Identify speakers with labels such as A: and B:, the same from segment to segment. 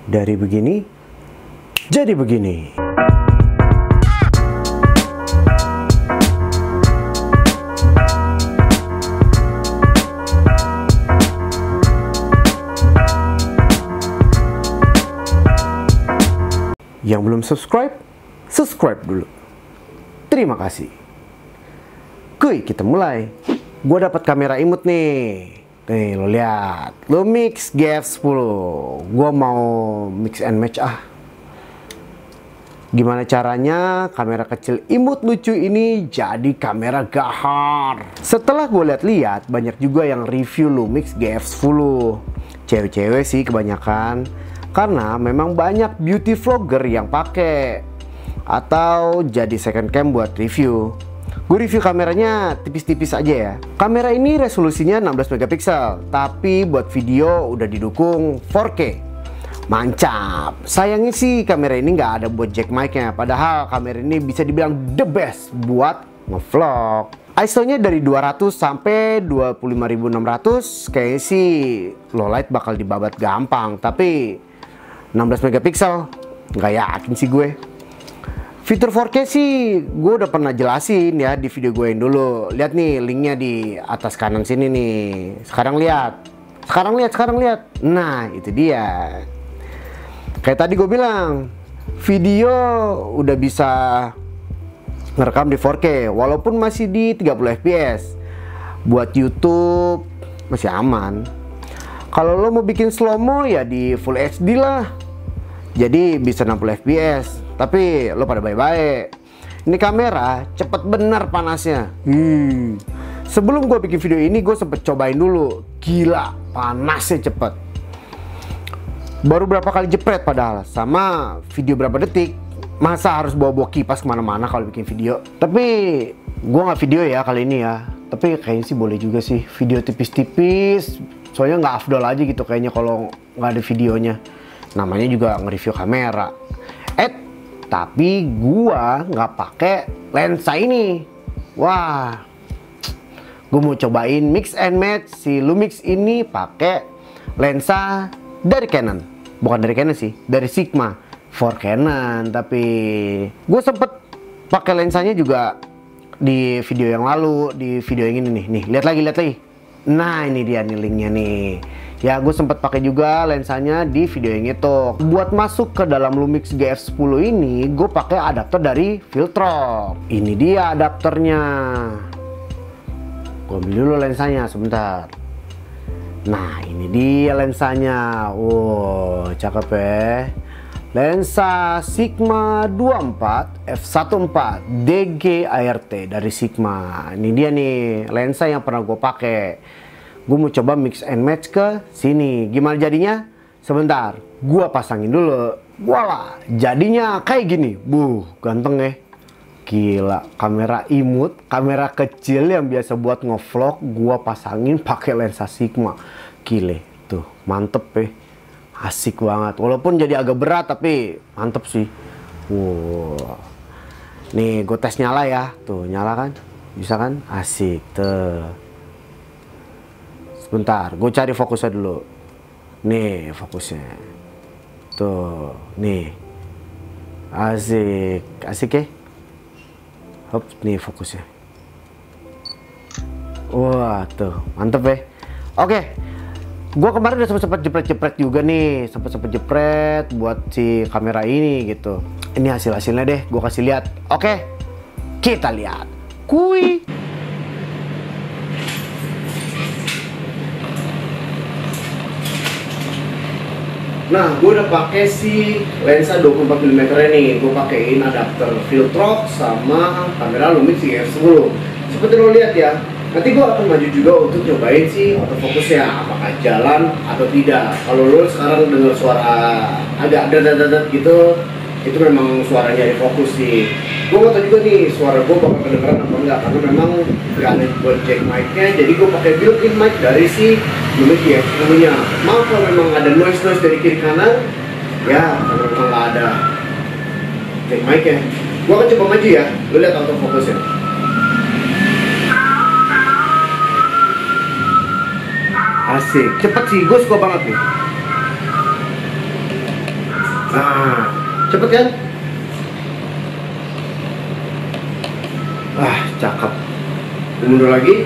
A: Dari begini, jadi begini. Yang belum subscribe, subscribe dulu. Terima kasih. Kuy, kita mulai. Gue dapat kamera imut nih. Nih, lo lihat. Lumix GF10. Gue mau mix and match ah. Gimana caranya kamera kecil imut lucu ini jadi kamera gahar? Setelah gue lihat-lihat, banyak juga yang review Lumix GF10. Cewek-cewek sih kebanyakan. Karena memang banyak beauty vlogger yang pakai atau jadi second cam buat review. Gue review kameranya tipis-tipis aja ya. Kamera ini resolusinya 16 megapiksel, tapi buat video udah didukung 4K. Mantap. Sayangnya sih kamera ini nggak ada buat jack mic-nya. Padahal kamera ini bisa dibilang the best buat ngevlog. ISO-nya dari 200 sampai 25.600. Kayaknya sih low light bakal dibabat gampang, tapi 16 megapiksel nggak yakin sih gue. Fitur 4K sih gue udah pernah jelasin ya di video gue yang dulu. Lihat nih linknya di atas kanan sini nih. Sekarang lihat. Nah, itu dia. Kayak tadi gue bilang, video udah bisa ngerekam di 4K walaupun masih di 30 fps. Buat YouTube masih aman. Kalau lo mau bikin slow-mo ya di Full HD lah. Jadi bisa 60 fps. Tapi lo pada baik-baik. Ini kamera cepet bener panasnya. Sebelum gue bikin video ini gue sempet cobain dulu. Gila, panasnya cepet. Baru berapa kali jepret padahal. Sama video berapa detik. Masa harus bawa kipas kemana-mana kalau bikin video. Tapi gue nggak video ya kali ini ya. Tapi kayaknya sih boleh juga sih. Video tipis-tipis. Soalnya nggak afdol aja gitu kayaknya kalau nggak ada videonya. Namanya juga nge-review kamera. Tapi gua nggak pakai lensa ini. Wah, gua mau cobain mix and match si Lumix ini pakai lensa dari Canon. Bukan dari Canon sih, dari Sigma for Canon. Tapi gua sempet pakai lensanya juga di video yang lalu, di video yang ini nih. Nih, lihat lagi. Nah, ini dia nih linknya nih. Ya, gue sempat pakai juga lensanya di video yang itu. Buat masuk ke dalam Lumix GF10 ini, gue pakai adapter dari Viltrox. Ini dia adapternya. Gue ambil dulu lensanya sebentar. Nah, ini dia lensanya. Wow, cakep ya. Lensa Sigma 24 f1.4 DG ART dari Sigma. Ini dia nih lensa yang pernah gue pakai. Gue mau coba mix and match ke sini. Gimana jadinya? Sebentar, gue pasangin dulu. Voila, jadinya kayak gini. Ganteng ya. Gila, kamera imut, kamera kecil yang biasa buat ngevlog, gue pasangin pakai lensa Sigma. Gile, tuh mantep ya. Asik banget. Walaupun jadi agak berat tapi mantep sih. Wow. Nih, gue tes nyala ya. Tuh, nyala kan? Bisa kan? Asik tuh. Bentar, gue cari fokusnya dulu. Nih fokusnya. Tuh, nih. Asik ya. Hop, nih fokusnya. Wah, tuh, mantep ya. Oke, gue kemarin udah sempet jepret juga nih. Sempet jepret buat si kamera ini gitu. Ini hasilnya deh, gue kasih lihat. Oke, kita lihat. Kuy. Nah, gue udah pakai si lensa 24mm ini. Gue pakein adapter Viltrox sama kamera Lumix GF10. Seperti lo lihat ya. Nanti gue akan maju juga untuk cobain si autofocusnya, apakah jalan atau tidak. Kalau lo sekarang dengar suara agak dadat gitu, itu memang suaranya di fokus sih. Gue gak tau juga nih suara gue bakal kedengeran apa enggak, karena memang gak ada buat jack mic-nya. Jadi gue pakai built-in mic dari si Lumix GF10-nya. Maaf kalau memang ada noise dari kiri kanan, ya karena memang gak ada jack mic-nya. Gue akan coba maju ya, lo lihat autofocusnya. Asik, cepet sih, gue suka banget nih. Nah, cepet kan? Cakep. Mundur lagi.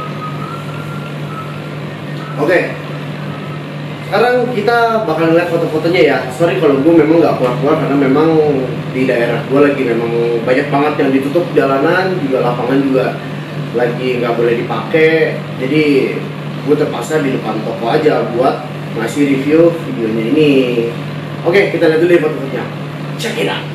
A: Oke. Sekarang kita bakal lihat foto-fotonya ya. Sorry kalau gue memang nggak keluar-keluar karena memang di daerah gue lagi memang banyak banget yang ditutup jalanan, juga lapangan juga lagi nggak boleh dipakai. Jadi gue terpaksa di depan toko aja buat ngasih review videonya ini. Oke, kita lihat dulu ya foto-fotonya. Check it out.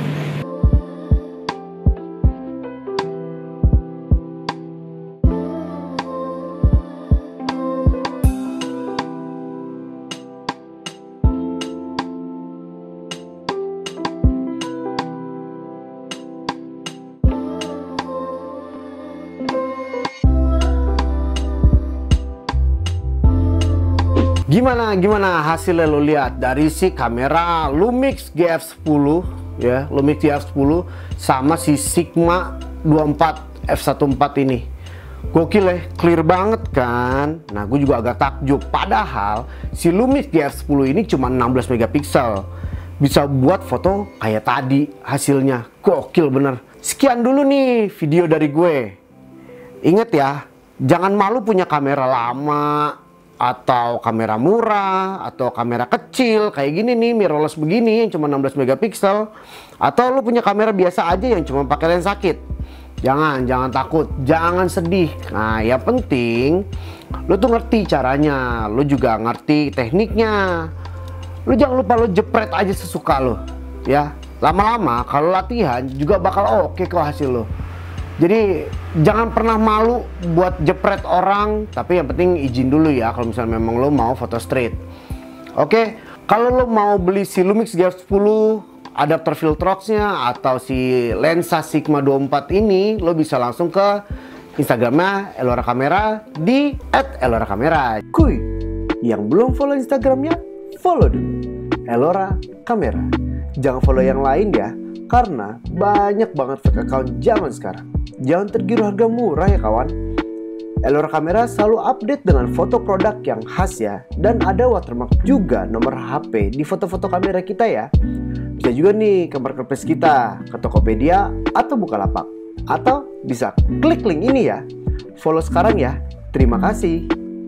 A: Gimana hasilnya lo lihat dari si kamera Lumix GF10 ya, Lumix GF10 sama si Sigma 24 f1.4 ini. Gokil ya, clear banget kan. Nah, gue juga agak takjub padahal si Lumix GF10 ini cuma 16 megapiksel. Bisa buat foto kayak tadi hasilnya. Gokil bener. Sekian dulu nih video dari gue. Ingat ya, jangan malu punya kamera lama atau kamera murah atau kamera kecil kayak gini nih, mirrorless begini yang cuma 16 megapiksel, atau lu punya kamera biasa aja yang cuma pakai lensa kit. Jangan takut, jangan sedih. Nah, yang penting lu tuh ngerti caranya, lu juga ngerti tekniknya. Lu jangan lupa lu jepret aja sesuka lu ya. Lama-lama kalau latihan juga bakal oke kok hasil lu. Jadi jangan pernah malu buat jepret orang, tapi yang penting izin dulu ya kalau misalnya memang lo mau foto street. Oke, kalau lo mau beli si Lumix GF10 adapter Filtrox-nya atau si lensa Sigma 24 ini, lo bisa langsung ke Instagramnya Elora Kamera di @elora_kamera. Kuy, yang belum follow Instagramnya, follow dulu Elora Kamera. Jangan follow yang lain ya, karena banyak banget fake account zaman sekarang. Jangan tergiur harga murah ya kawan. Elora Kamera selalu update dengan foto produk yang khas ya. Dan ada watermark juga nomor HP di foto-foto kamera kita ya. Bisa juga nih ke marketplace kita, ke Tokopedia atau Bukalapak. Atau bisa klik link ini ya. Follow sekarang ya. Terima kasih.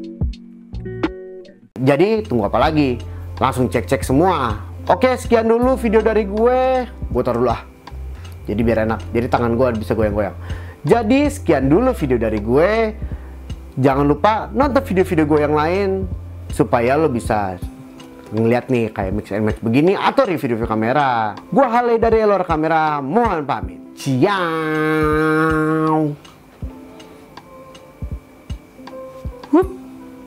A: Jadi tunggu apa lagi? Langsung cek-cek semua. Oke, sekian dulu video dari gue. Gue taruh dulu ah. Jadi biar enak, jadi tangan gue bisa goyang-goyang. Jadi sekian dulu video dari gue. Jangan lupa nonton video-video gue yang lain supaya lo bisa ngeliat nih kayak mix and match begini atau review-review kamera. Gue Hale dari Elora Kamera, mohon pamit. Ciao.